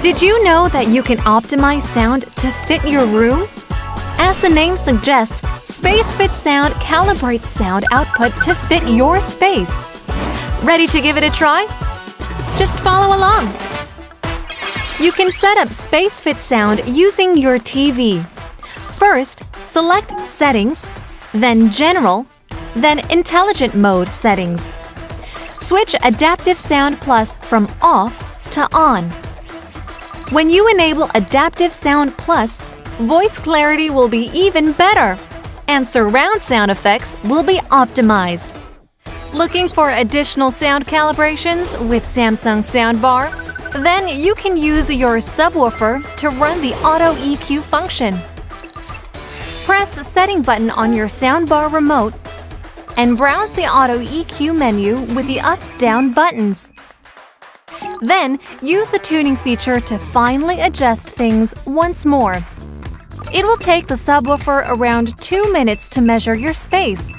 Did you know that you can optimize sound to fit your room? As the name suggests, SpaceFit Sound calibrates sound output to fit your space. Ready to give it a try? Just follow along. You can set up SpaceFit Sound using your TV. First, select Settings, then General, then Intelligent Mode Settings. Switch Adaptive Sound Plus from Off to On. When you enable Adaptive Sound Plus, voice clarity will be even better, and surround sound effects will be optimized. Looking for additional sound calibrations with Samsung Soundbar? Then you can use your subwoofer to run the Auto EQ function. Press the Setting button on your soundbar remote and browse the Auto EQ menu with the up-down buttons. Then, use the tuning feature to finally adjust things once more. It will take the subwoofer around 2 minutes to measure your space.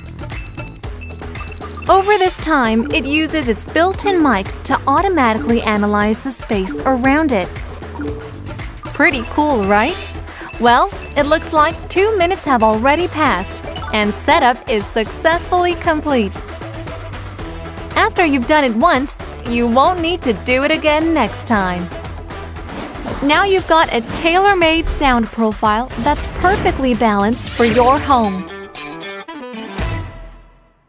Over this time, it uses its built-in mic to automatically analyze the space around it. Pretty cool, right? Well, it looks like 2 minutes have already passed, and setup is successfully complete. After you've done it once, you won't need to do it again next time. Now you've got a tailor-made sound profile that's perfectly balanced for your home.